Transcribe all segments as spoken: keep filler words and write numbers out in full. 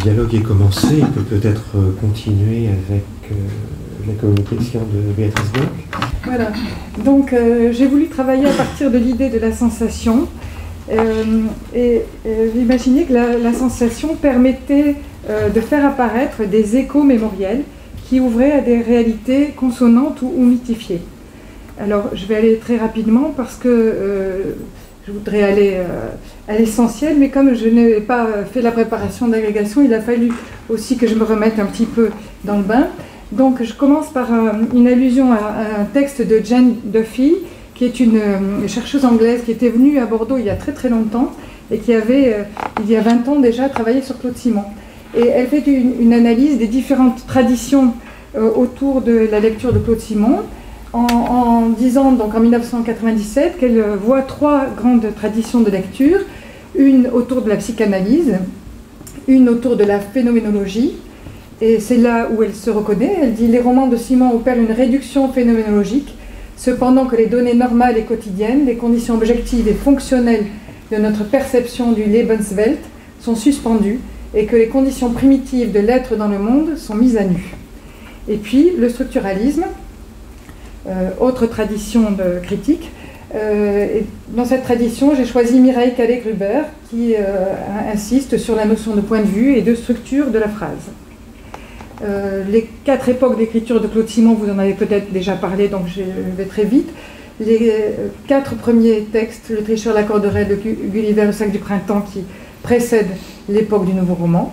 dialogue est commencé, il peut peut-être continuer avec euh, la communication de Béatrice Bloch. Voilà, donc euh, j'ai voulu travailler à partir de l'idée de la sensation euh, et euh, j'imaginais que la, la sensation permettait euh, de faire apparaître des échos mémoriels qui ouvraient à des réalités consonantes ou, ou mythifiées. Alors je vais aller très rapidement parce que euh, je voudrais aller euh, à l'essentiel, mais comme je n'ai pas fait la préparation d'agrégation, il a fallu aussi que je me remette un petit peu dans le bain. Donc je commence par euh, une allusion à, à un texte de Jane Duffy, qui est une euh, chercheuse anglaise qui était venue à Bordeaux il y a très très longtemps et qui avait, euh, il y a vingt ans déjà, travaillé sur Claude Simon. Et elle fait une, une analyse des différentes traditions euh, autour de la lecture de Claude Simon, en, en disant donc en mille neuf cent quatre-vingt-dix-sept qu'elle voit trois grandes traditions de lecture, une autour de la psychanalyse, une autour de la phénoménologie, et c'est là où elle se reconnaît. Elle dit « Les romans de Simon opèrent une réduction phénoménologique, cependant que les données normales et quotidiennes, les conditions objectives et fonctionnelles de notre perception du Lebenswelt sont suspendues et que les conditions primitives de l'être dans le monde sont mises à nu. » Et puis le structuralisme, euh, autre tradition de critique. Euh, et dans cette tradition, j'ai choisi Mireille Calais-Gruber qui euh, insiste sur la notion de point de vue et de structure de la phrase. Euh, les quatre époques d'écriture de Claude Simon, vous en avez peut-être déjà parlé, donc je vais très vite. Les euh, quatre premiers textes, Le Tricheur, la Corderelle, Le Gulliver, Le Sac du Printemps, qui précèdent l'époque du nouveau roman.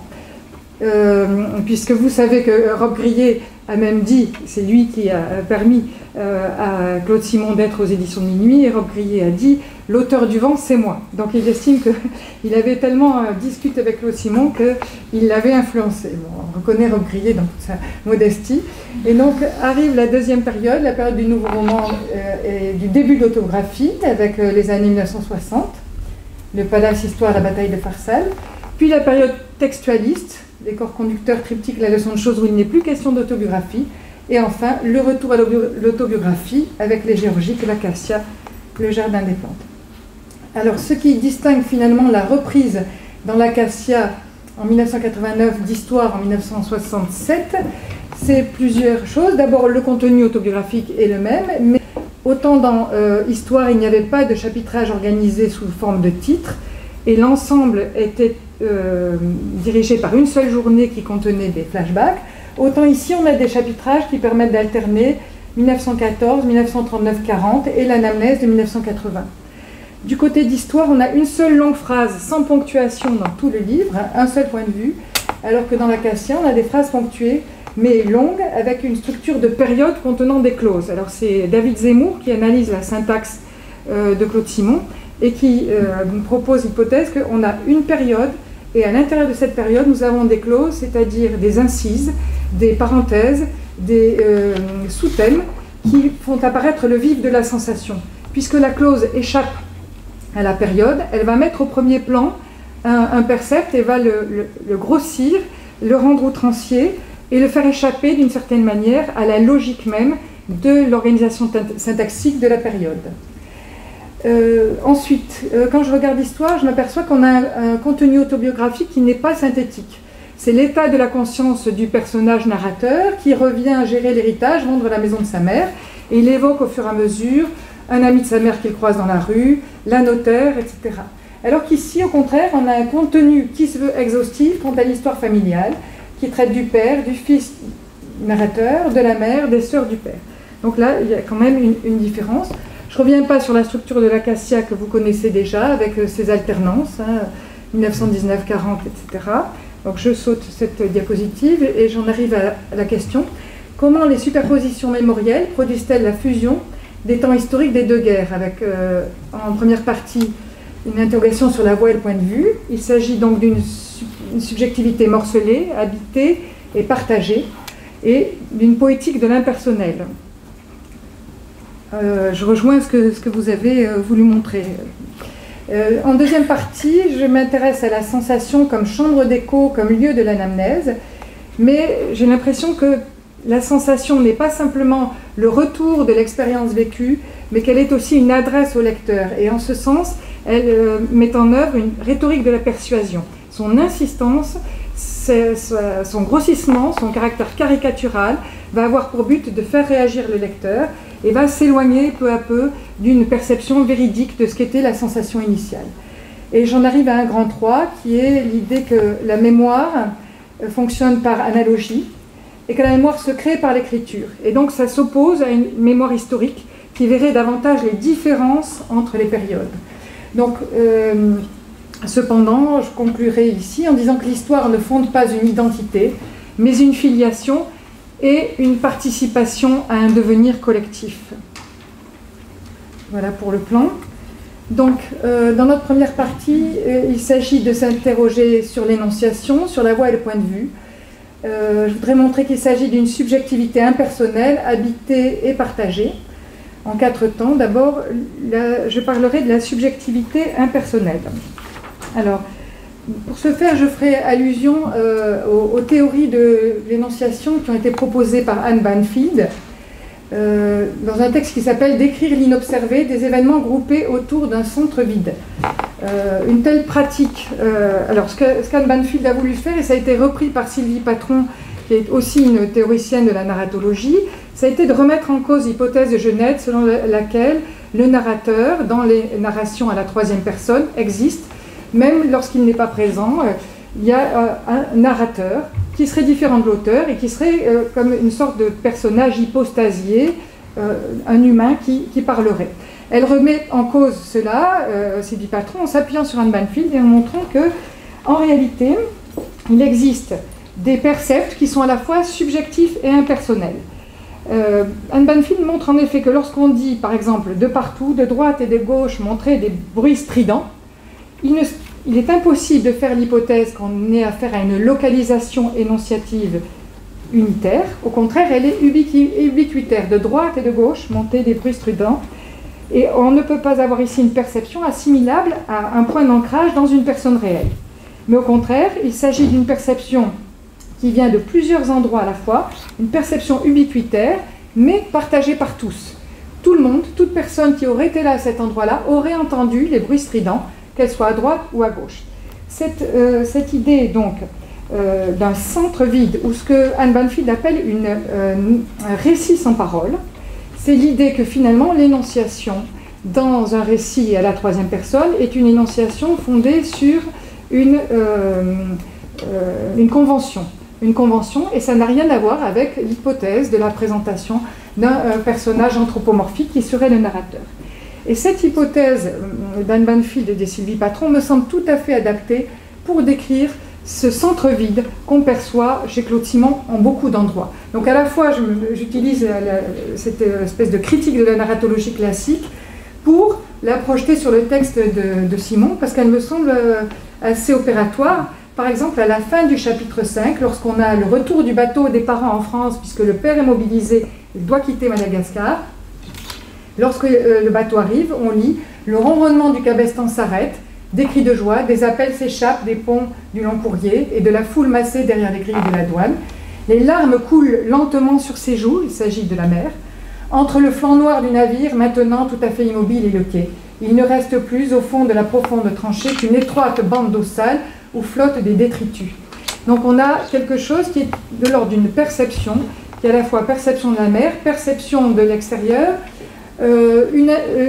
Euh, puisque vous savez que Rob Grillet a même dit, c'est lui qui a permis euh, à Claude Simon d'être aux éditions de Minuit, et Rob Grillet a dit « L'auteur du vent, c'est moi ». Donc il estime qu'il avait tellement euh, discuté avec Claude Simon qu'il l'avait influencé. Bon, on reconnaît Rob Grillet dans toute sa modestie. Et donc arrive la deuxième période, la période du nouveau roman euh, et du début de l'autographie, avec euh, les années mille neuf cent soixante, le Palace Histoire, la bataille de Pharsale, puis la période textualiste, les corps conducteurs, triptyque, la leçon de choses où il n'est plus question d'autobiographie, et enfin le retour à l'autobiographie avec les géorgiques, l'acacia, le jardin des plantes. Alors ce qui distingue finalement la reprise dans l'acacia en mille neuf cent quatre-vingt-neuf d'Histoire en mille neuf cent soixante-sept, c'est plusieurs choses. D'abord, le contenu autobiographique est le même, mais autant dans euh, Histoire, il n'y avait pas de chapitrage organisé sous forme de titre, et l'ensemble était euh, dirigé par une seule journée qui contenait des flashbacks, autant ici on a des chapitrages qui permettent d'alterner mille neuf cent quatorze, mille neuf cent trente-neuf quarante et l'anamnèse de mille neuf cent quatre-vingts. Du côté d'Histoire, on a une seule longue phrase sans ponctuation dans tout le livre, un seul point de vue, alors que dans l'Acacia, on a des phrases ponctuées, mais longues, avec une structure de période contenant des clauses. Alors c'est David Zemmour qui analyse la syntaxe euh, de Claude Simon, et qui euh, propose l'hypothèse qu'on a une période, et à l'intérieur de cette période, nous avons des clauses, c'est-à-dire des incises, des parenthèses, des euh, sous-thèmes, qui font apparaître le vif de la sensation. Puisque la clause échappe à la période, elle va mettre au premier plan un, un percept et va le, le, le grossir, le rendre outrancier, et le faire échapper d'une certaine manière à la logique même de l'organisation syntaxique de la période. Euh, ensuite, euh, quand je regarde l'histoire, je m'aperçois qu'on a un, un contenu autobiographique qui n'est pas synthétique. C'est l'état de la conscience du personnage narrateur qui revient gérer l'héritage, vendre la maison de sa mère, et il évoque au fur et à mesure un ami de sa mère qu'il croise dans la rue, la notaire, et cetera. Alors qu'ici, au contraire, on a un contenu qui se veut exhaustif quant à l'histoire familiale, qui traite du père, du fils narrateur, de la mère, des sœurs du père. Donc là, il y a quand même une, une différence. Je ne reviens pas sur la structure de l'acacia que vous connaissez déjà, avec ses alternances, hein, mille neuf cent dix-neuf quarante, et cetera. Donc je saute cette diapositive et j'en arrive à la question. Comment les superpositions mémorielles produisent-elles la fusion des temps historiques des deux guerres, avec euh, en première partie une interrogation sur la voix et le point de vue. Il s'agit donc d'une subjectivité morcelée, habitée et partagée, et d'une poétique de l'impersonnel. Euh, je rejoins ce que, ce que vous avez euh, voulu montrer. Euh, en deuxième partie, je m'intéresse à la sensation comme chambre d'écho, comme lieu de l'anamnèse, mais j'ai l'impression que la sensation n'est pas simplement le retour de l'expérience vécue, mais qu'elle est aussi une adresse au lecteur. Et en ce sens, elle euh, met en œuvre une rhétorique de la persuasion. Son insistance, son grossissement, son caractère caricatural, va avoir pour but de faire réagir le lecteur et va s'éloigner peu à peu d'une perception véridique de ce qu'était la sensation initiale. Et j'en arrive à un grand trois, qui est l'idée que la mémoire fonctionne par analogie et que la mémoire se crée par l'écriture. Et donc ça s'oppose à une mémoire historique qui verrait davantage les différences entre les périodes. Donc, euh, cependant, je conclurai ici en disant que l'histoire ne fonde pas une identité, mais une filiation et une participation à un devenir collectif. Voilà pour le plan. Donc, euh, dans notre première partie, euh, il s'agit de s'interroger sur l'énonciation, sur la voix et le point de vue. Euh, je voudrais montrer qu'il s'agit d'une subjectivité impersonnelle, habitée et partagée. En quatre temps, d'abord, je parlerai de la subjectivité impersonnelle. Alors, pour ce faire, je ferai allusion euh, aux, aux théories de l'énonciation qui ont été proposées par Anne Banfield euh, dans un texte qui s'appelle « Décrire l'inobservé, des événements groupés autour d'un centre vide ». Euh, une telle pratique, euh, alors ce que, ce qu'Anne Banfield a voulu faire, et ça a été repris par Sylvie Patron, qui est aussi une théoricienne de la narratologie, ça a été de remettre en cause l'hypothèse de Genette selon laquelle le narrateur, dans les narrations à la troisième personne, existe, même lorsqu'il n'est pas présent. Il y a un narrateur qui serait différent de l'auteur et qui serait comme une sorte de personnage hypostasié, un humain qui, qui parlerait. Elle remet en cause cela, euh, Sylvie Patron, en s'appuyant sur Anne Banfield et en montrant que, en réalité, il existe des percepts qui sont à la fois subjectifs et impersonnels. Euh, Anne Banfield montre en effet que lorsqu'on dit, par exemple, de partout, de droite et de gauche, montrer des bruits stridents, il, ne, il est impossible de faire l'hypothèse qu'on ait affaire à une localisation énonciative unitaire. Au contraire, elle est ubiqui, ubiquitaire, de droite et de gauche, monter des bruits stridents. Et on ne peut pas avoir ici une perception assimilable à un point d'ancrage dans une personne réelle. Mais au contraire, il s'agit d'une perception qui vient de plusieurs endroits à la fois, une perception ubiquitaire, mais partagée par tous. Tout le monde, toute personne qui aurait été là à cet endroit-là, aurait entendu les bruits stridents, qu'elle soit à droite ou à gauche. Cette, euh, cette idée, donc, euh, d'un centre vide, ou ce que Anne Banfield appelle une, euh, un récit sans parole, c'est l'idée que finalement l'énonciation dans un récit à la troisième personne est une énonciation fondée sur une, euh, euh, une convention. Une convention, et ça n'a rien à voir avec l'hypothèse de la présentation d'un euh, personnage anthropomorphique qui serait le narrateur. Et cette hypothèse d'Anne Banfield et de Sylvie Patron me semble tout à fait adaptée pour décrire ce centre vide qu'on perçoit chez Claude Simon en beaucoup d'endroits. Donc à la fois, j'utilise cette espèce de critique de la narratologie classique pour la projeter sur le texte de, de Simon, parce qu'elle me semble assez opératoire. Par exemple, à la fin du chapitre cinq, lorsqu'on a le retour du bateau des parents en France, puisque le père est mobilisé, il doit quitter Madagascar, lorsque euh, le bateau arrive, on lit « Le ronronnement du cabestan s'arrête, des cris de joie, des appels s'échappent des ponts du long courrier et de la foule massée derrière les grilles de la douane. Les larmes coulent lentement sur ses joues, il s'agit de la mer, entre le flanc noir du navire, maintenant tout à fait immobile, et le quai. Il ne reste plus, au fond de la profonde tranchée, qu'une étroite bande d'eau sale où flottent des détritus. » Donc on a quelque chose qui est de l'ordre d'une perception, qui est à la fois perception de la mer, perception de l'extérieur, euh, une, euh,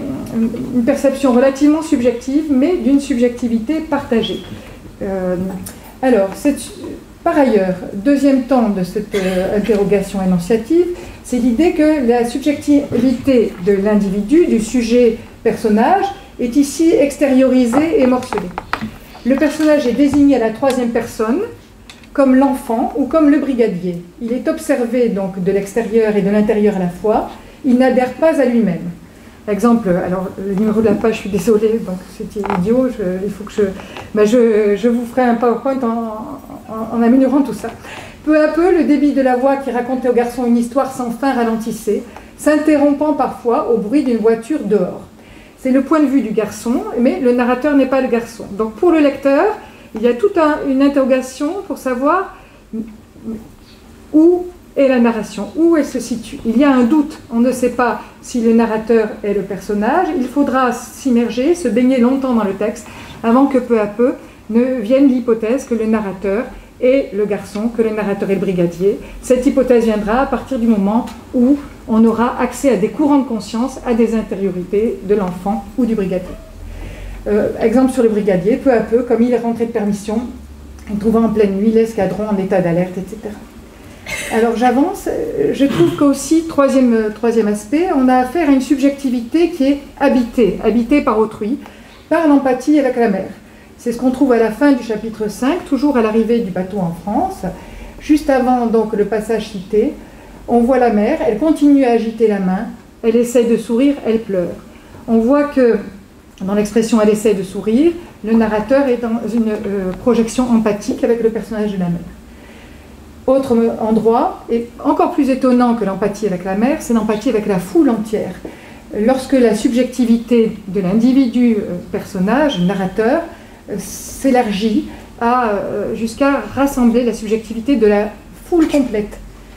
une perception relativement subjective, mais d'une subjectivité partagée. Euh, alors, cette, par ailleurs, deuxième temps de cette euh, interrogation énonciative, c'est l'idée que la subjectivité de l'individu, du sujet personnage, est ici extériorisée et morcelée. Le personnage est désigné à la troisième personne, comme l'enfant ou comme le brigadier. Il est observé donc de l'extérieur et de l'intérieur à la fois. Il n'adhère pas à lui-même. Par exemple, alors le numéro de la page, je suis désolée, donc c'était idiot, je, il faut que je, ben je, je vous ferai un PowerPoint en, en, en améliorant tout ça. Peu à peu, le débit de la voix qui racontait au garçon une histoire sans fin ralentissait, s'interrompant parfois au bruit d'une voiture dehors. C'est le point de vue du garçon, mais le narrateur n'est pas le garçon. Donc pour le lecteur, il y a toute un, une interrogation pour savoir où est la narration, où elle se situe. Il y a un doute, on ne sait pas si le narrateur est le personnage, il faudra s'immerger, se baigner longtemps dans le texte, avant que peu à peu ne vienne l'hypothèse que le narrateur et le garçon, que le narrateur est le brigadier. Cette hypothèse viendra à partir du moment où on aura accès à des courants de conscience, à des intériorités de l'enfant ou du brigadier. Euh, exemple sur le brigadier, peu à peu, comme il est rentré de permission, il trouva en pleine nuit l'escadron en état d'alerte, et cetera. Alors j'avance, je trouve qu'aussi, troisième, troisième aspect, on a affaire à une subjectivité qui est habitée, habitée par autrui, par l'empathie avec la mer. C'est ce qu'on trouve à la fin du chapitre cinq, toujours à l'arrivée du bateau en France. Juste avant donc le passage cité, on voit la mer, elle continue à agiter la main, elle essaie de sourire, elle pleure. On voit que, dans l'expression « elle essaie de sourire », le narrateur est dans une euh, projection empathique avec le personnage de la mer. Autre endroit, et encore plus étonnant que l'empathie avec la mer, c'est l'empathie avec la foule entière. Lorsque la subjectivité de l'individu euh, personnage, narrateur, euh, s'élargit à, euh, jusqu'à rassembler la subjectivité de la foule complète.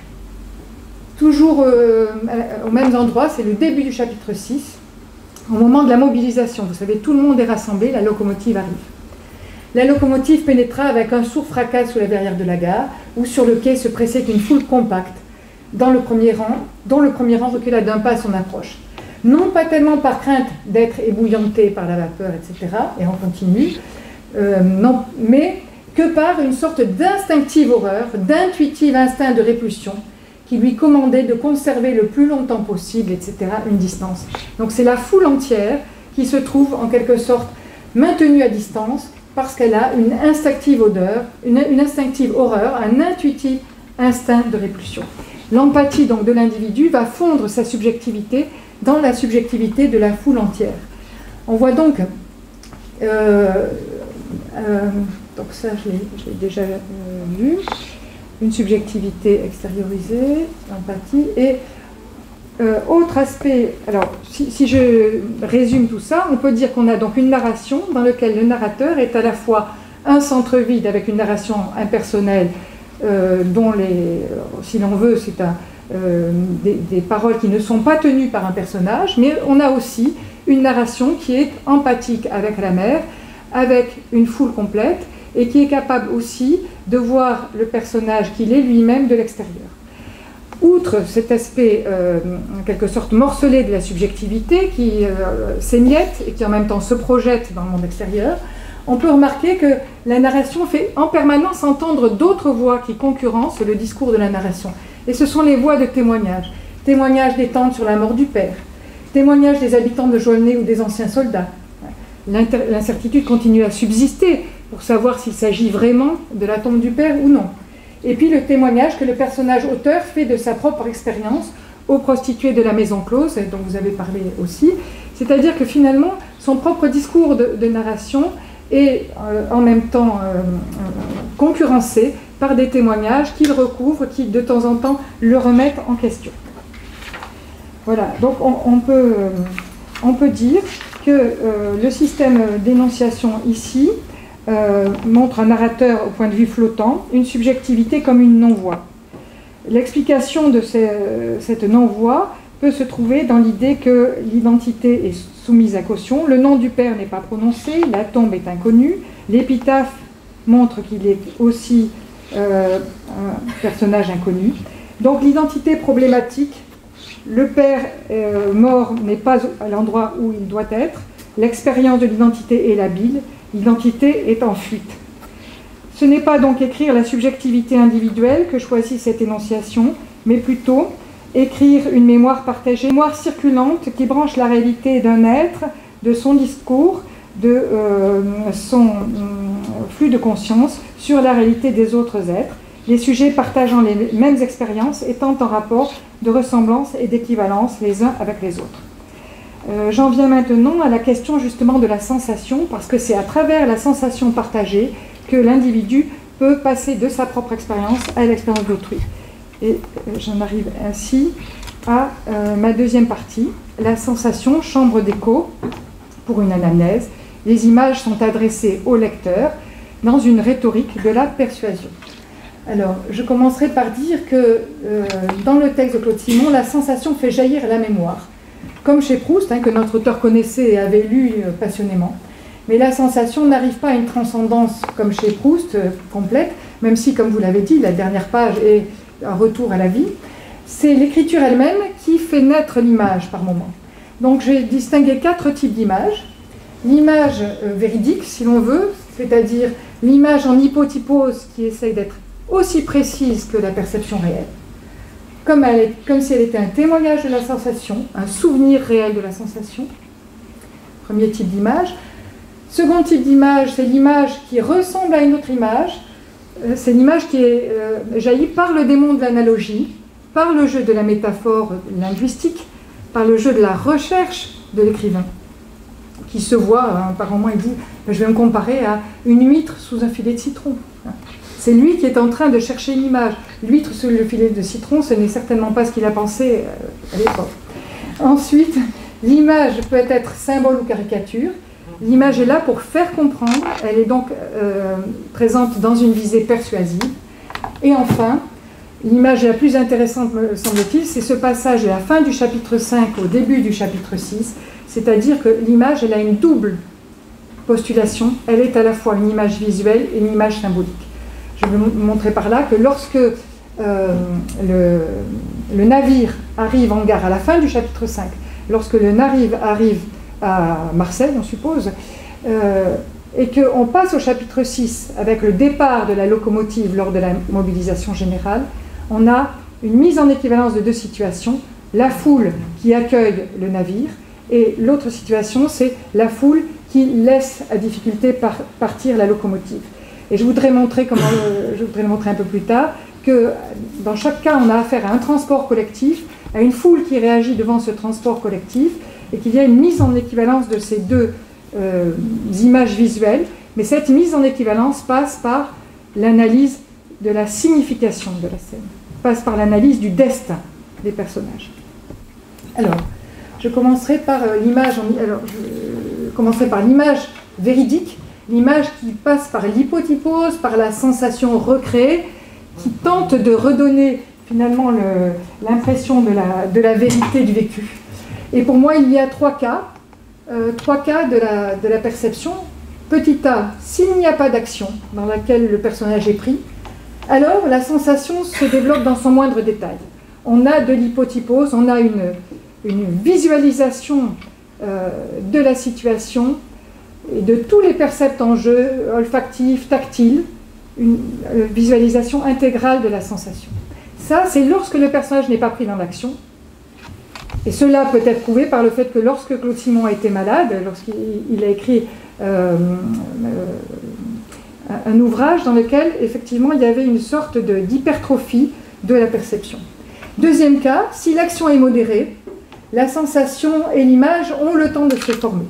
Toujours euh, aux mêmes endroits, c'est le début du chapitre six, au moment de la mobilisation. Vous savez, tout le monde est rassemblé, la locomotive arrive. La locomotive pénétra avec un sourd fracas sous la verrière de la gare, où sur le quai se pressait une foule compacte, dans le premier rang, dont le premier rang recula d'un pas à son approche. Non pas tellement par crainte d'être ébouillanté par la vapeur, et cetera, et on continue, euh, non, mais que par une sorte d'instinctive horreur, d'intuitive instinct de répulsion, qui lui commandait de conserver le plus longtemps possible, et cetera, une distance. Donc c'est la foule entière qui se trouve en quelque sorte maintenue à distance, parce qu'elle a une instinctive odeur, une, une instinctive horreur, un intuitif instinct de répulsion. L'empathie donc de l'individu va fondre sa subjectivité dans la subjectivité de la foule entière. On voit donc, euh, euh, donc ça je l'ai déjà euh, vu, une subjectivité extériorisée, l'empathie, et euh, autre aspect, alors si, si je résume tout ça, on peut dire qu'on a donc une narration dans laquelle le narrateur est à la fois un centre vide avec une narration impersonnelle euh, dont les, si l'on veut, c'est un, euh, des, des paroles qui ne sont pas tenues par un personnage, mais on a aussi une narration qui est empathique avec la mer, avec une foule complète, et qui est capable aussi de voir le personnage qu'il est lui-même de l'extérieur. Outre cet aspect, euh, en quelque sorte, morcelé de la subjectivité, qui euh, s'émiette et qui en même temps se projette dans le monde extérieur, on peut remarquer que la narration fait en permanence entendre d'autres voix qui concurrencent le discours de la narration. Et ce sont les voix de témoignage. Témoignage des tantes sur la mort du père, témoignage des habitants de Jaulnay ou des anciens soldats. L'incertitude continue à subsister pour savoir s'il s'agit vraiment de la tombe du père ou non. Et puis le témoignage que le personnage auteur fait de sa propre expérience aux prostituées de la maison close, dont vous avez parlé aussi, c'est-à-dire que finalement son propre discours de, de narration est euh, en même temps euh, concurrencé par des témoignages qu'il recouvre, qui de temps en temps le remettent en question. Voilà, donc on, on, peut, euh, on peut dire que euh, le système d'énonciation ici Euh, montre un narrateur au point de vue flottant, une subjectivité comme une non-voix. L'explication de ces, euh, cette non-voix peut se trouver dans l'idée que l'identité est soumise à caution, le nom du père n'est pas prononcé, la tombe est inconnue, l'épitaphe montre qu'il est aussi euh, un personnage inconnu. Donc l'identité problématique, le père euh, mort n'est pas à l'endroit où il doit être, l'expérience de l'identité est labile, l'identité est en fuite. Ce n'est pas donc écrire la subjectivité individuelle que choisit cette énonciation, mais plutôt écrire une mémoire partagée, une mémoire circulante qui branche la réalité d'un être, de son discours, de euh, son euh, flux de conscience sur la réalité des autres êtres, les sujets partageant les mêmes expériences étant en rapport de ressemblance et d'équivalence les uns avec les autres. Euh, J'en viens maintenant à la question justement de la sensation, parce que c'est à travers la sensation partagée que l'individu peut passer de sa propre expérience à l'expérience d'autrui. Et euh, j'en arrive ainsi à euh, ma deuxième partie, la sensation, chambre d'écho, pour une anamnèse. Les images sont adressées au lecteur dans une rhétorique de la persuasion. Alors, je commencerai par dire que euh, dans le texte de Claude Simon, la sensation fait jaillir la mémoire. Comme chez Proust, hein, que notre auteur connaissait et avait lu euh, passionnément. Mais la sensation n'arrive pas à une transcendance comme chez Proust, euh, complète, même si, comme vous l'avez dit, la dernière page est un retour à la vie, c'est l'écriture elle-même qui fait naître l'image par moment. Donc j'ai distingué quatre types d'images. L'image euh, véridique, si l'on veut, c'est-à-dire l'image en hypotypose qui essaye d'être aussi précise que la perception réelle, comme, elle est, comme si elle était un témoignage de la sensation, un souvenir réel de la sensation. Premier type d'image. Second type d'image, c'est l'image qui ressemble à une autre image. Euh, c'est l'image qui est euh, jaillie par le démon de l'analogie, par le jeu de la métaphore linguistique, par le jeu de la recherche de l'écrivain, qui se voit, hein, par moment il dit, je vais me comparer à une huître sous un filet de citron. C'est lui qui est en train de chercher une image. L'huître sous le filet de citron, ce n'est certainement pas ce qu'il a pensé à l'époque. Ensuite, l'image peut être symbole ou caricature. L'image est là pour faire comprendre, elle est donc euh, présente dans une visée persuasive. Et enfin, l'image la plus intéressante, me semble-t-il, c'est ce passage à la fin du chapitre cinq au début du chapitre six, c'est-à-dire que l'image, elle a une double postulation, elle est à la fois une image visuelle et une image symbolique. Je vais vous montrer par là que lorsque euh, le, le navire arrive en gare à la fin du chapitre cinq, lorsque le navire arrive à Marseille, on suppose, euh, et qu'on passe au chapitre six avec le départ de la locomotive lors de la mobilisation générale, on a une mise en équivalence de deux situations, la foule qui accueille le navire, et l'autre situation, c'est la foule qui laisse à difficulté par, partir la locomotive. Et je voudrais montrer, comment, euh, je voudrais le montrer un peu plus tard, que dans chaque cas, on a affaire à un transport collectif, à une foule qui réagit devant ce transport collectif, et qu'il y a une mise en équivalence de ces deux euh, images visuelles, mais cette mise en équivalence passe par l'analyse de la signification de la scène, passe par l'analyse du destin des personnages. Alors, je commencerai par euh, l'image, alors je commencerai par l'image véridique, l'image qui passe par l'hypotypose, par la sensation recréée, qui tente de redonner finalement l'impression de la, de la vérité du vécu. Et pour moi, il y a trois cas, euh, trois cas de la, de la perception. Petit a, s'il n'y a pas d'action dans laquelle le personnage est pris, alors la sensation se développe dans son moindre détail. On a de l'hypotypose, on a une, une visualisation euh, de la situation et de tous les percepts en jeu, olfactifs, tactiles, une euh, visualisation intégrale de la sensation. Ça, c'est lorsque le personnage n'est pas pris dans l'action. Et cela peut être prouvé par le fait que lorsque Claude Simon a été malade, lorsqu'il a écrit euh, euh, un ouvrage dans lequel, effectivement, il y avait une sorte d'hypertrophie de, de la perception. Deuxième cas, si l'action est modérée, la sensation et l'image ont le temps de se former.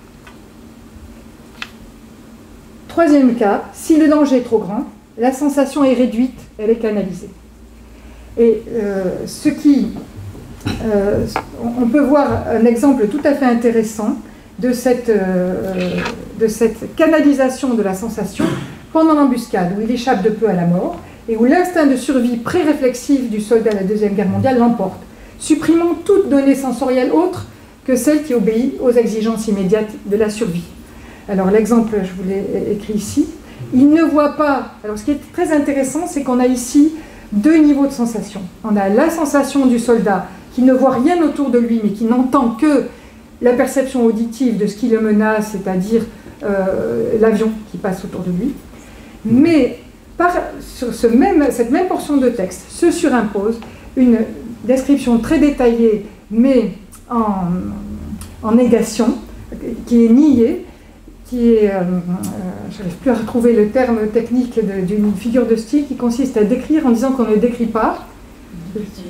Troisième cas, si le danger est trop grand, la sensation est réduite, elle est canalisée. Et euh, ce qui... Euh, on peut voir un exemple tout à fait intéressant de cette, euh, de cette canalisation de la sensation pendant l'embuscade, où il échappe de peu à la mort, et où l'instinct de survie pré-réflexif du soldat de la Deuxième Guerre mondiale l'emporte, supprimant toute donnée sensorielle autre que celle qui obéit aux exigences immédiates de la survie. Alors l'exemple, je vous l'ai écrit ici, il ne voit pas... Alors ce qui est très intéressant, c'est qu'on a ici deux niveaux de sensation. On a la sensation du soldat qui ne voit rien autour de lui, mais qui n'entend que la perception auditive de ce qui le menace, c'est-à-dire euh, l'avion qui passe autour de lui. Mais par, sur ce même, cette même portion de texte se surimpose une description très détaillée, mais en, en négation, qui est niée, qui est, euh, euh, je n'arrive plus à retrouver le terme technique d'une figure de style, qui consiste à décrire en disant qu'on ne décrit pas. Comment ?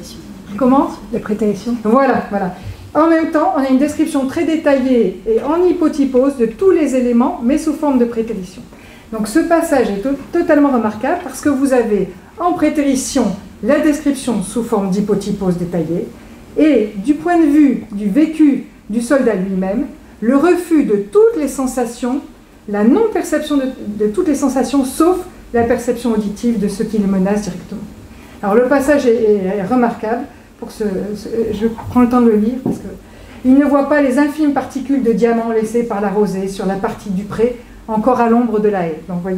La prétélition. Voilà, voilà. En même temps, on a une description très détaillée et en hypotypose de tous les éléments, mais sous forme de prétérition. Donc ce passage est to totalement remarquable parce que vous avez en prétérition la description sous forme d'hypotypose détaillée et du point de vue du vécu du soldat lui-même, le refus de toutes les sensations, la non-perception de, de toutes les sensations sauf la perception auditive de ce qui le menace directement. Alors le passage est, est, est remarquable. Pour ce, ce, je prends le temps de le lire parce que il ne voit pas les infimes particules de diamant laissées par la rosée sur la partie du pré, encore à l'ombre de la haie. Donc vous voyez,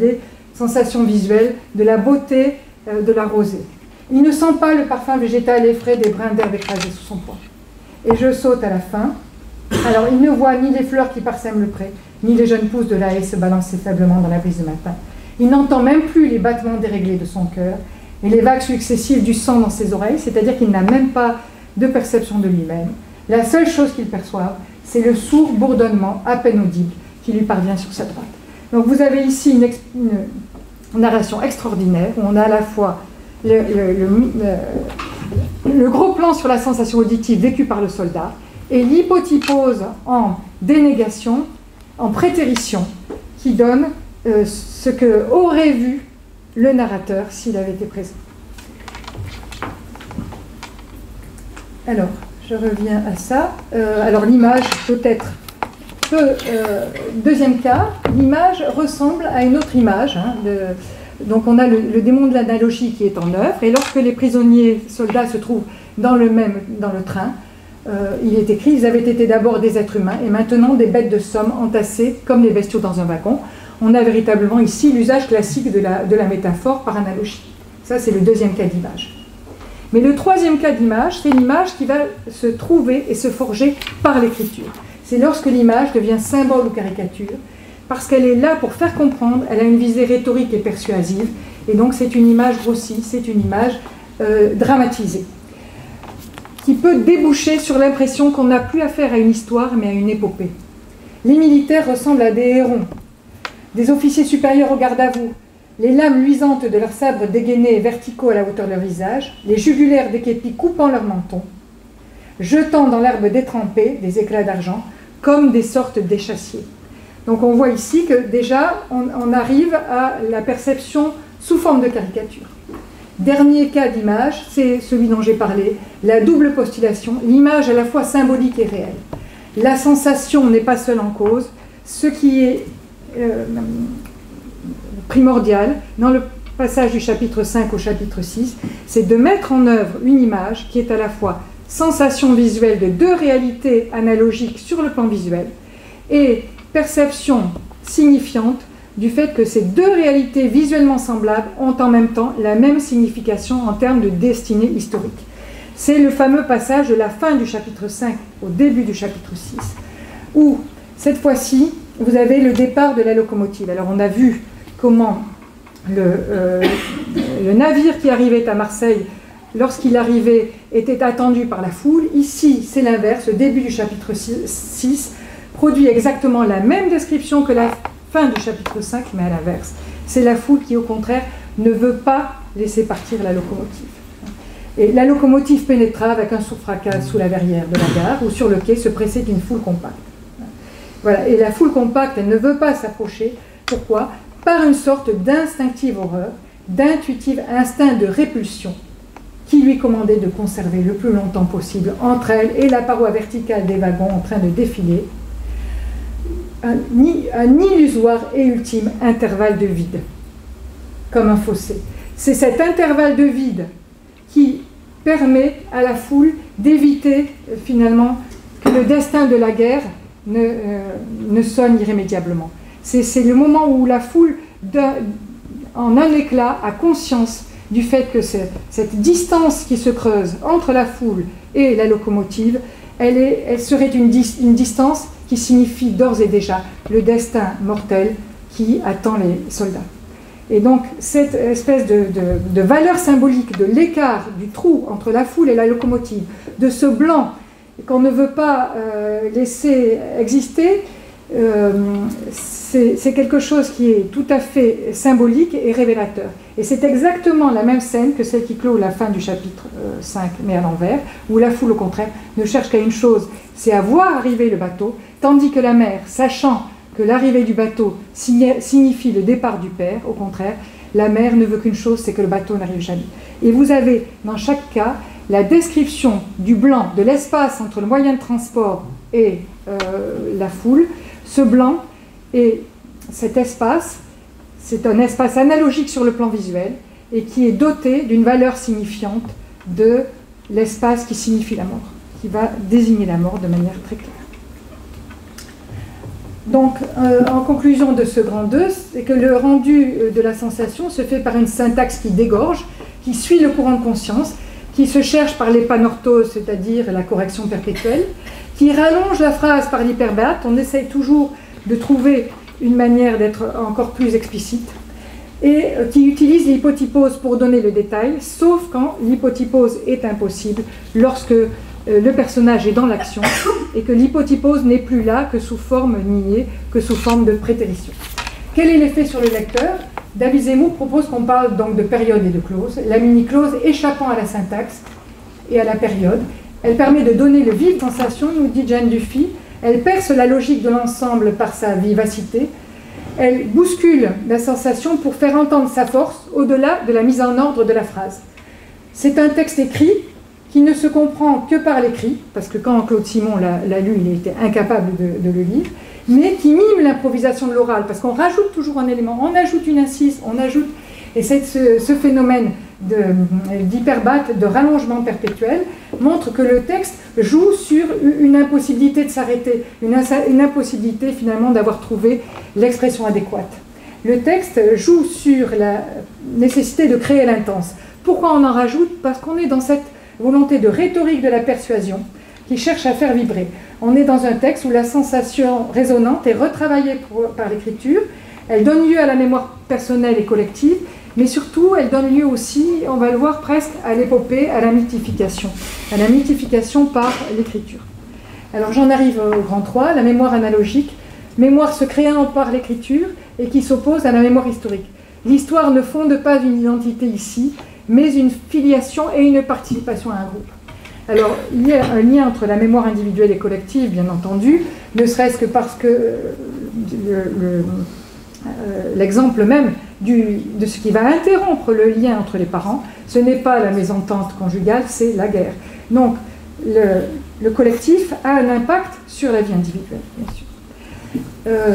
sensation visuelle de la beauté euh, de la rosée. Il ne sent pas le parfum végétal et frais des brins d'herbe écrasés sous son poids. Et je saute à la fin. Alors, il ne voit ni les fleurs qui parsèment le pré, ni les jeunes pousses de la haie se balancer faiblement dans la brise du matin. Il n'entend même plus les battements déréglés de son cœur et les vagues successives du sang dans ses oreilles, c'est-à-dire qu'il n'a même pas de perception de lui-même. La seule chose qu'il perçoit, c'est le sourd bourdonnement à peine audible qui lui parvient sur sa droite. Donc vous avez ici une, une narration extraordinaire où on a à la fois le, le, le, le gros plan sur la sensation auditive vécue par le soldat et l'hypotypose en dénégation, en prétérition, qui donne euh, ce que aurait vu le narrateur s'il avait été présent. Alors, je reviens à ça. Euh, alors l'image peut-être peu, euh, deuxième cas, l'image ressemble à une autre image. Hein, de, donc on a le, le démon de l'analogie qui est en œuvre, et lorsque les prisonniers soldats se trouvent dans le même dans le train, euh, il est écrit: ils avaient été d'abord des êtres humains et maintenant des bêtes de somme entassées comme les bestiaux dans un wagon. On a véritablement ici l'usage classique de la, de la métaphore par analogie. Ça, c'est le deuxième cas d'image. Mais le troisième cas d'image, c'est l'image qui va se trouver et se forger par l'écriture. C'est lorsque l'image devient symbole ou caricature, parce qu'elle est là pour faire comprendre, elle a une visée rhétorique et persuasive, et donc c'est une image grossie, c'est une image euh, dramatisée, qui peut déboucher sur l'impression qu'on n'a plus affaire à une histoire, mais à une épopée. Les militaires ressemblent à des hérons, des officiers supérieurs au garde-à-vous, les lames luisantes de leurs sabres dégainés et verticaux à la hauteur de leur visage, les jugulaires des képis coupant leur menton, jetant dans l'herbe détrempée des éclats d'argent, comme des sortes d'échassiers. Donc on voit ici que déjà on, on arrive à la perception sous forme de caricature. Dernier cas d'image, c'est celui dont j'ai parlé, la double postulation, l'image à la fois symbolique et réelle. La sensation n'est pas seule en cause, ce qui est euh, primordial dans le passage du chapitre cinq au chapitre six, c'est de mettre en œuvre une image qui est à la fois sensation visuelle de deux réalités analogiques sur le plan visuel et perception signifiante du fait que ces deux réalités visuellement semblables ont en même temps la même signification en termes de destinée historique. C'est le fameux passage de la fin du chapitre cinq au début du chapitre six, où cette fois-ci vous avez le départ de la locomotive. Alors on a vu comment le, euh, le navire qui arrivait à Marseille, lorsqu'il arrivait, était attendu par la foule. Ici, c'est l'inverse. Le début du chapitre six produit exactement la même description que la fin du chapitre cinq, mais à l'inverse. C'est la foule qui, au contraire, ne veut pas laisser partir la locomotive. Et la locomotive pénétra avec un sourd fracas sous la verrière de la gare, où sur le quai se pressait une foule compacte. Voilà. Et la foule compacte, elle ne veut pas s'approcher. Pourquoi ? Par une sorte d'instinctive horreur, d'intuitive instinct de répulsion, qui lui commandait de conserver le plus longtemps possible entre elle et la paroi verticale des wagons en train de défiler un, un illusoire et ultime intervalle de vide, comme un fossé. C'est cet intervalle de vide qui permet à la foule d'éviter euh, finalement que le destin de la guerre ne, euh, ne sonne irrémédiablement. C'est le moment où la foule, d'un, en un éclat, a conscience du fait que cette distance qui se creuse entre la foule et la locomotive, elle, est, elle serait une, dis, une distance qui signifie d'ores et déjà le destin mortel qui attend les soldats. Et donc cette espèce de, de, de valeur symbolique de l'écart, du trou entre la foule et la locomotive, de ce blanc qu'on ne veut pas euh, laisser exister, euh, c'est quelque chose qui est tout à fait symbolique et révélateur. Et c'est exactement la même scène que celle qui clôt la fin du chapitre euh, cinq, mais à l'envers, où la foule, au contraire, ne cherche qu'à une chose, c'est à voir arriver le bateau, tandis que la mère, sachant que l'arrivée du bateau signifie le départ du père, au contraire, la mère ne veut qu'une chose, c'est que le bateau n'arrive jamais. Et vous avez, dans chaque cas, la description du blanc, de l'espace entre le moyen de transport et euh, la foule. Ce blanc et cet espace, c'est un espace analogique sur le plan visuel et qui est doté d'une valeur signifiante de l'espace qui signifie la mort, qui va désigner la mort de manière très claire. Donc, euh, en conclusion de ce grand deux, c'est que le rendu de la sensation se fait par une syntaxe qui dégorge, qui suit le courant de conscience, qui se cherche par l'épanorthose, c'est-à-dire la correction perpétuelle, qui rallonge la phrase par l'hyperbate. On essaye toujours de trouver une manière d'être encore plus explicite, et qui utilise l'hypotypose pour donner le détail, sauf quand l'hypotypose est impossible, lorsque le personnage est dans l'action et que l'hypotypose n'est plus là que sous forme niée, que sous forme de préterition. Quel est l'effet sur le lecteur? David Zemmour propose qu'on parle donc de période et de clause, la mini-clause échappant à la syntaxe et à la période. Elle permet de donner le vif sensation, nous dit Jane Duffy. Elle perce la logique de l'ensemble par sa vivacité. Elle bouscule la sensation pour faire entendre sa force au-delà de la mise en ordre de la phrase. C'est un texte écrit qui ne se comprend que par l'écrit, parce que quand Claude Simon l'a lu, il était incapable de, de le lire, mais qui mime l'improvisation de l'oral, parce qu'on rajoute toujours un élément, on ajoute une incise, on ajoute, et c'est ce, ce phénomène d'hyperbate, de, de rallongement perpétuel, montre que le texte joue sur une impossibilité de s'arrêter, une, une impossibilité finalement d'avoir trouvé l'expression adéquate. Le texte joue sur la nécessité de créer l'intense. Pourquoi on en rajoute? Parce qu'on est dans cette volonté de rhétorique de la persuasion qui cherche à faire vibrer. On est dans un texte où la sensation résonante est retravaillée pour, par l'écriture, elle donne lieu à la mémoire personnelle et collective, mais surtout elle donne lieu aussi, on va le voir presque, à l'épopée, à la mythification, à la mythification par l'écriture. Alors j'en arrive au grand trois, la mémoire analogique, mémoire se créant par l'écriture et qui s'oppose à la mémoire historique. L'histoire ne fonde pas une identité ici, mais une filiation et une participation à un groupe. Alors, il y a un lien entre la mémoire individuelle et collective, bien entendu, ne serait-ce que parce que l'exemple le, le, euh, même du, de ce qui va interrompre le lien entre les parents, ce n'est pas la mésentente conjugale, c'est la guerre. Donc, le, le collectif a un impact sur la vie individuelle, bien sûr. Euh,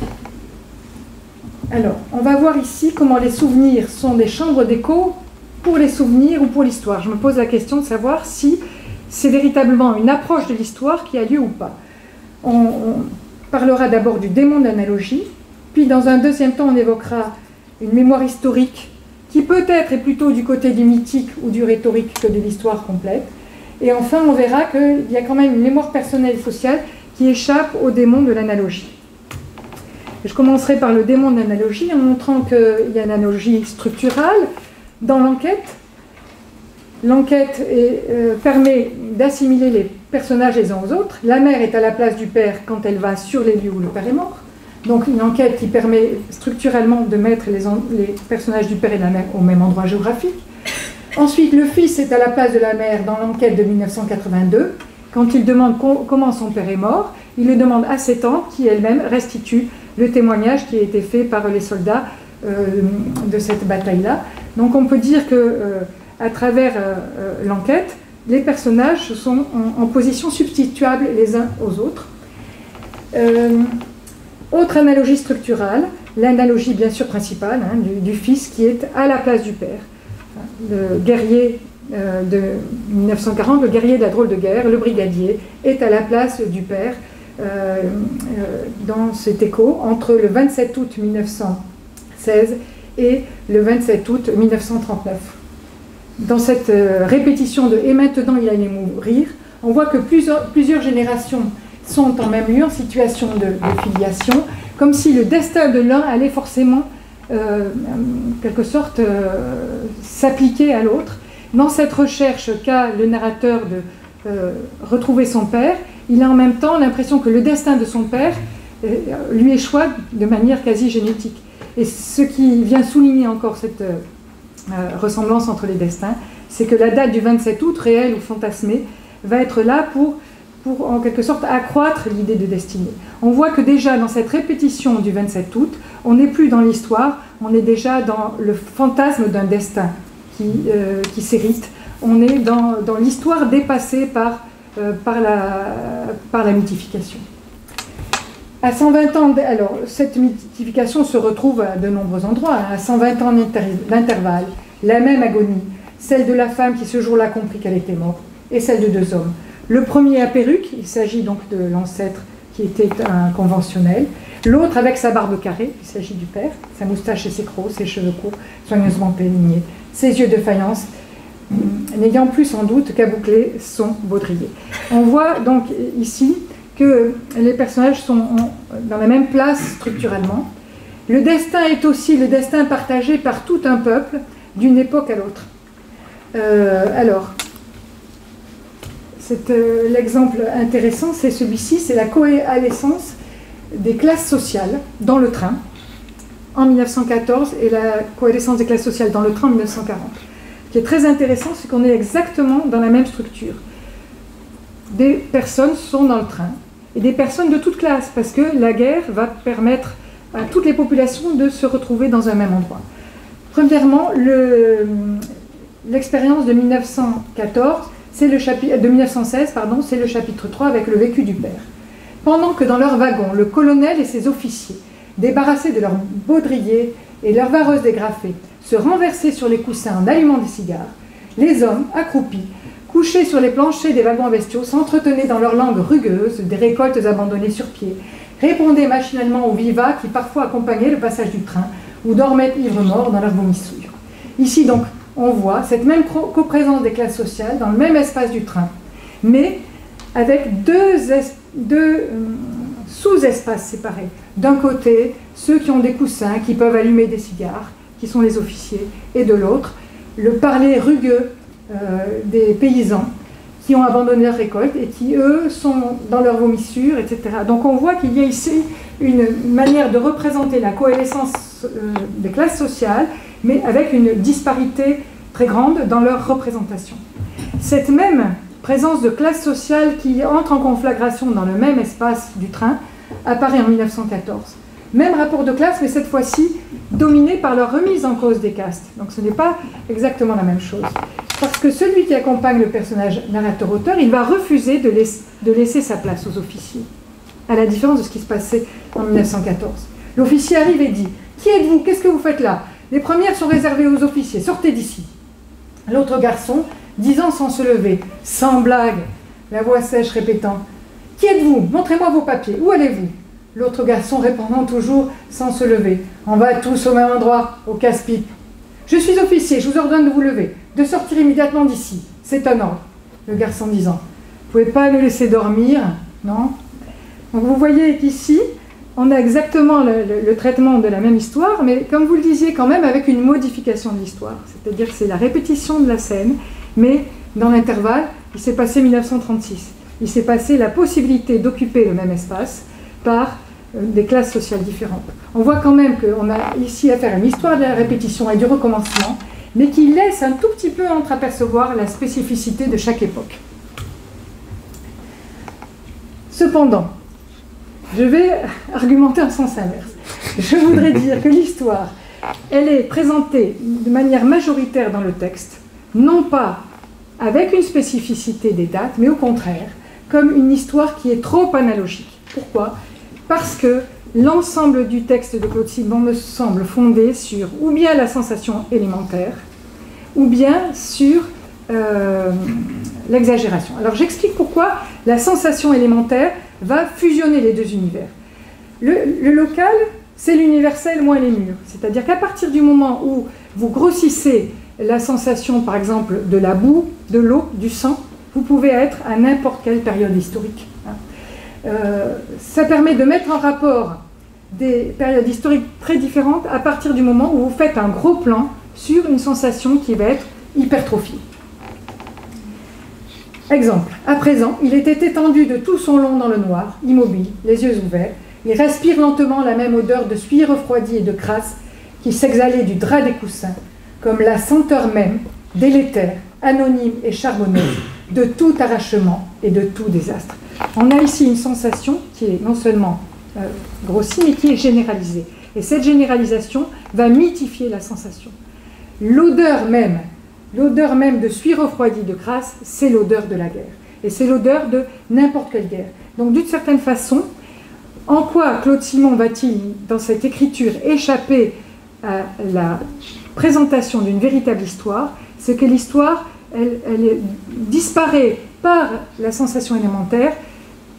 alors, on va voir ici comment les souvenirs sont des chambres d'écho pour les souvenirs ou pour l'histoire. Je me pose la question de savoir si c'est véritablement une approche de l'histoire qui a lieu ou pas. On, on parlera d'abord du démon d'analogie, puis dans un deuxième temps on évoquera une mémoire historique qui peut-être est plutôt du côté du mythique ou du rhétorique que de l'histoire complète. Et enfin on verra qu'il y a quand même une mémoire personnelle et sociale qui échappe au démon de l'analogie. Je commencerai par le démon de l'analogie en montrant qu'il y a une analogie structurale dans l'enquête. L'enquête euh, permet d'assimiler les personnages les uns aux autres. La mère est à la place du père quand elle va sur les lieux où le père est mort. Donc une enquête qui permet structurellement de mettre les, les personnages du père et de la mère au même endroit géographique. Ensuite, le fils est à la place de la mère dans l'enquête de mille neuf cent quatre-vingt-deux. Quand il demande com comment son père est mort, il le demande à ses tantes qui elles-mêmes restituent le témoignage qui a été fait par les soldats euh, de cette bataille-là. Donc on peut dire que euh, à travers euh, euh, l'enquête, les personnages sont en, en position substituable les uns aux autres. Euh, autre analogie structurale, l'analogie bien sûr principale hein, du, du fils qui est à la place du père. Le guerrier euh, de mille neuf cent quarante, le guerrier de la drôle de guerre, le brigadier, est à la place du père euh, euh, dans cet écho entre le vingt-sept août mille neuf cent seize et le vingt-sept août mille neuf cent trente-neuf. Dans cette euh, répétition de « et maintenant il allait mourir », on voit que plusieurs, plusieurs générations sont en même lieu, en situation de, de filiation, comme si le destin de l'un allait forcément, euh, en quelque sorte, euh, s'appliquer à l'autre. Dans cette recherche qu'a le narrateur de euh, retrouver son père, il a en même temps l'impression que le destin de son père euh, lui échoit de manière quasi génétique. Et ce qui vient souligner encore cette euh, ressemblance entre les destins, c'est que la date du vingt-sept août, réelle ou fantasmée, va être là pour, pour en quelque sorte accroître l'idée de destinée. On voit que déjà dans cette répétition du vingt-sept août, on n'est plus dans l'histoire, on est déjà dans le fantasme d'un destin qui, euh, qui s'hérite. On est dans, dans l'histoire dépassée par, euh, par, la, par la mythification. À cent vingt ans, alors cette mythification se retrouve à de nombreux endroits, hein, à cent vingt ans d'intervalle, la même agonie, celle de la femme qui ce jour-là comprit qu'elle était morte, et celle de deux hommes. Le premier à perruque, il s'agit donc de l'ancêtre qui était un conventionnel, l'autre avec sa barbe carrée, il s'agit du père, sa moustache et ses crocs, ses cheveux courts, soigneusement peignés, ses yeux de faïence, n'ayant plus sans doute qu'à boucler son baudrier. On voit donc ici que les personnages sont dans la même place structurellement. Le destin est aussi le destin partagé par tout un peuple d'une époque à l'autre. Euh, alors, euh, l'exemple intéressant, c'est celui-ci, c'est la coalescence des classes sociales dans le train en mille neuf cent quatorze et la coalescence des classes sociales dans le train en mille neuf cent quarante. Ce qui est très intéressant, c'est qu'on est exactement dans la même structure. Des personnes sont dans le train, et des personnes de toutes classes, parce que la guerre va permettre à toutes les populations de se retrouver dans un même endroit. Premièrement, l'expérience de mille neuf cent quatorze, c'est le chapitre, de mille neuf cent seize, pardon, c'est le chapitre trois avec le vécu du père. Pendant que dans leur wagon, le colonel et ses officiers, débarrassés de leurs baudriers et leurs vareuses dégrafées, se renversaient sur les coussins en allumant des cigares, les hommes, accroupis, couchés sur les planchers des wagons bestiaux, s'entretenaient dans leur langue rugueuse des récoltes abandonnées sur pied, répondaient machinalement aux vivats qui parfois accompagnaient le passage du train, ou dormaient ivres-morts dans leurs vomissures. Ici donc, on voit cette même coprésence des classes sociales dans le même espace du train, mais avec deux, deux euh, sous-espaces séparés. D'un côté, ceux qui ont des coussins, qui peuvent allumer des cigares, qui sont les officiers, et de l'autre, le parler rugueux euh, des paysans qui ont abandonné leur récolte et qui, eux, sont dans leur vomissure, et cetera. Donc on voit qu'il y a ici une manière de représenter la coalescence euh, des classes sociales, mais avec une disparité très grande dans leur représentation. Cette même présence de classes sociales qui entre en conflagration dans le même espace du train apparaît en mille neuf cent quatorze. Même rapport de classe, mais cette fois-ci dominé par leur remise en cause des castes. Donc ce n'est pas exactement la même chose. Parce que celui qui accompagne le personnage narrateur-auteur, il va refuser de, laisser, de laisser sa place aux officiers, à la différence de ce qui se passait en mille neuf cent quatorze. L'officier arrive et dit « Qui êtes-vous? Qu'est-ce que vous faites là? Les premières sont réservées aux officiers, sortez d'ici. » L'autre garçon, disant sans se lever, sans blague, la voix sèche répétant « Qui êtes-vous? Montrez-moi vos papiers, où allez-vous » L'autre garçon répondant toujours sans se lever « On va tous au même endroit, au casse-pipe. »« Je suis officier, je vous ordonne de vous lever, de sortir immédiatement d'ici. C'est un ordre. » Le garçon disant « Vous ne pouvez pas nous laisser dormir, non ?» Donc vous voyez qu'ici, on a exactement le, le, le traitement de la même histoire, mais comme vous le disiez quand même avec une modification de l'histoire. C'est-à-dire que c'est la répétition de la scène, mais dans l'intervalle, il s'est passé mille neuf cent trente-six. Il s'est passé la possibilité d'occuper le même espace par euh, des classes sociales différentes. On voit quand même qu'on a ici à faire une histoire de la répétition et du recommencement, mais qui laisse un tout petit peu entreapercevoir la spécificité de chaque époque. Cependant, je vais argumenter en sens inverse. Je voudrais dire que l'histoire, elle est présentée de manière majoritaire dans le texte, non pas avec une spécificité des dates, mais au contraire, comme une histoire qui est trop analogique. Pourquoi? Parce que l'ensemble du texte de Claude Simon me semble fondé sur ou bien la sensation élémentaire, ou bien sur euh, l'exagération. Alors j'explique pourquoi la sensation élémentaire va fusionner les deux univers. Le, le local, c'est l'universel moins les murs. C'est-à-dire qu'à partir du moment où vous grossissez la sensation, par exemple, de la boue, de l'eau, du sang, vous pouvez être à n'importe quelle période historique. Euh, ça permet de mettre en rapport des périodes historiques très différentes à partir du moment où vous faites un gros plan sur une sensation qui va être hypertrophiée. Exemple, à présent, il était étendu de tout son long dans le noir, immobile, les yeux ouverts. Il respire lentement la même odeur de suie refroidie et de crasse qui s'exhalait du drap des coussins, comme la senteur même, délétère, anonyme et charbonneuse, de tout arrachement et de tout désastre. On a ici une sensation qui est non seulement euh, grossie, mais qui est généralisée. Et cette généralisation va mythifier la sensation. L'odeur même, l'odeur même de suie refroidie de crasse, c'est l'odeur de la guerre. Et c'est l'odeur de n'importe quelle guerre. Donc d'une certaine façon, en quoi Claude Simon va-t-il, dans cette écriture, échapper à la présentation d'une véritable histoire? C'est que l'histoire, elle, elle disparaît par la sensation élémentaire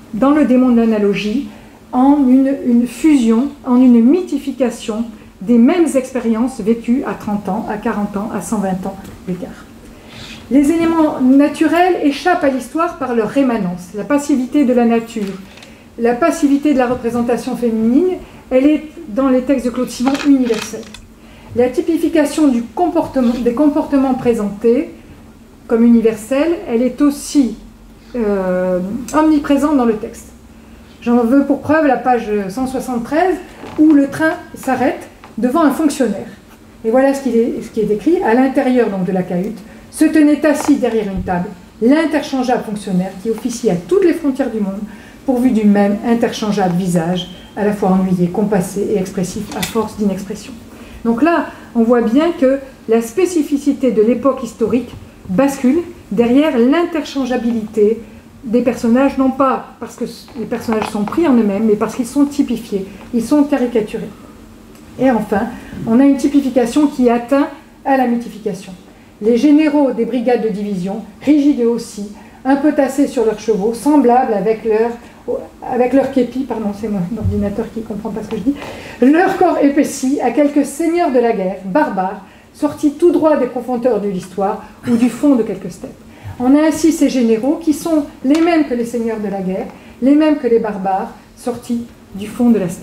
dans le démon de l'analogie, en une, une fusion, en une mythification des mêmes expériences vécues à trente ans, à quarante ans, à cent vingt ans d'écart. Les éléments naturels échappent à l'histoire par leur rémanence, la passivité de la nature, la passivité de la représentation féminine, elle est dans les textes de Claude Simon universelle. La typification du comportement, des comportements présentés comme universels, elle est aussi euh, omniprésente dans le texte. J'en veux pour preuve la page cent soixante-treize où le train s'arrête devant un fonctionnaire. Et voilà ce qui est, ce qui est décrit. À l'intérieur donc de la cahute se tenait assis derrière une table l'interchangeable fonctionnaire qui officie à toutes les frontières du monde, pourvu du même interchangeable visage, à la fois ennuyé, compassé et expressif à force d'inexpression. Donc là, on voit bien que la spécificité de l'époque historique bascule derrière l'interchangeabilité des personnages, non pas parce que les personnages sont pris en eux-mêmes, mais parce qu'ils sont typifiés, ils sont caricaturés. Et enfin, on a une typification qui atteint à la mythification. Les généraux des brigades de division, rigides aussi, un peu tassés sur leurs chevaux, semblables avec leur, avec leur képi, pardon, c'est mon ordinateur qui ne comprend pas ce que je dis, leur corps épaissi à quelques seigneurs de la guerre, barbares, sortis tout droit des profondeurs de l'histoire ou du fond de quelques steppes. On a ainsi ces généraux qui sont les mêmes que les seigneurs de la guerre, les mêmes que les barbares, sortis du fond de la steppe.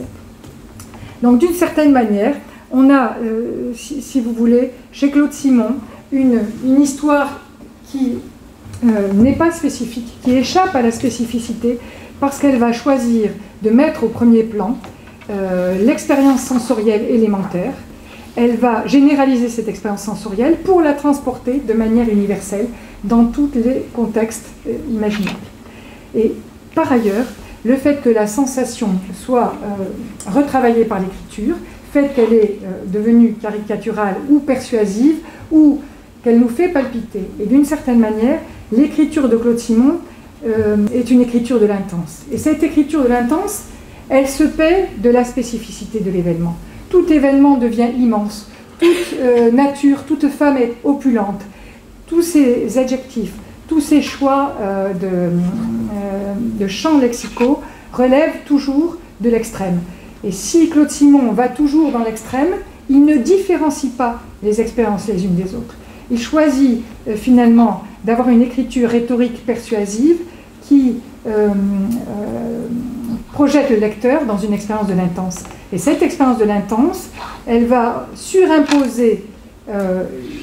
Donc d'une certaine manière, on a, euh, si, si vous voulez, chez Claude Simon, une, une histoire qui euh, n'est pas spécifique, qui échappe à la spécificité, parce qu'elle va choisir de mettre au premier plan euh, l'expérience sensorielle élémentaire. Elle va généraliser cette expérience sensorielle pour la transporter de manière universelle dans tous les contextes euh, imaginables. Et par ailleurs, le fait que la sensation soit euh, retravaillée par l'écriture, fait qu'elle est euh, devenue caricaturale ou persuasive, ou qu'elle nous fait palpiter. Et d'une certaine manière, l'écriture de Claude Simon euh, est une écriture de l'intense. Et cette écriture de l'intense, elle se paie de la spécificité de l'événement. Tout événement devient immense, toute euh, nature, toute femme est opulente. Tous ces adjectifs, tous ces choix euh, de, euh, de champs lexicaux relèvent toujours de l'extrême. Et si Claude Simon va toujours dans l'extrême, il ne différencie pas les expériences les unes des autres. Il choisit euh, finalement d'avoir une écriture rhétorique persuasive qui euh, euh, projette le lecteur dans une expérience de l'intense. Et cette expérience de l'intense, elle va surimposer euh,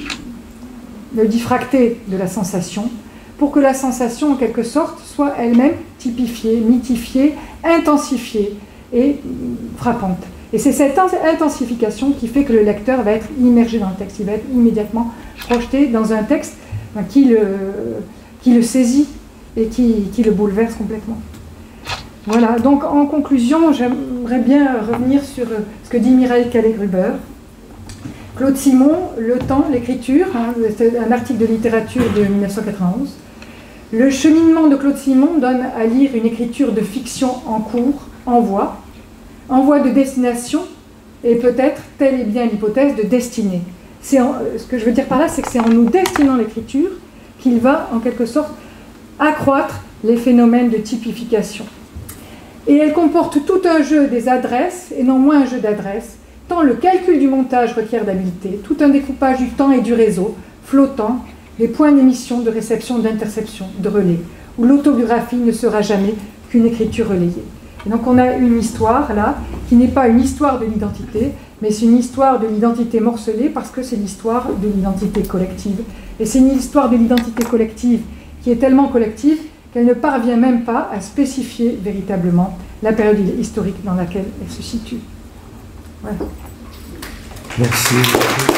le diffracté de la sensation pour que la sensation, en quelque sorte, soit elle-même typifiée, mythifiée, intensifiée et frappante. Et c'est cette intensification qui fait que le lecteur va être immergé dans le texte, il va être immédiatement projeté dans un texte qui le, qui le saisit et qui, qui le bouleverse complètement. Voilà, donc en conclusion, j'aimerais bien revenir sur ce que dit Mireille Calais-Gruber. Claude Simon, Le Temps, l'écriture, hein, c'est un article de littérature de mille neuf cent quatre-vingt-onze. Le cheminement de Claude Simon donne à lire une écriture de fiction en cours, en voie, en voie de destination, et peut-être, telle est bien l'hypothèse, de destinée. En, ce que je veux dire par là, c'est que c'est en nous destinant l'écriture qu'il va, en quelque sorte, accroître les phénomènes de typification. Et elle comporte tout un jeu des adresses, et non moins un jeu d'adresses, tant le calcul du montage requiert d'habileté, tout un découpage du temps et du réseau, flottant, les points d'émission, de réception, d'interception, de relais, où l'autobiographie ne sera jamais qu'une écriture relayée. Et donc on a une histoire là, qui n'est pas une histoire de l'identité, mais c'est une histoire de l'identité morcelée, parce que c'est l'histoire de l'identité collective. Et c'est une histoire de l'identité collective qui est tellement collective qu'elle ne parvient même pas à spécifier véritablement la période historique dans laquelle elle se situe. Voilà. Merci.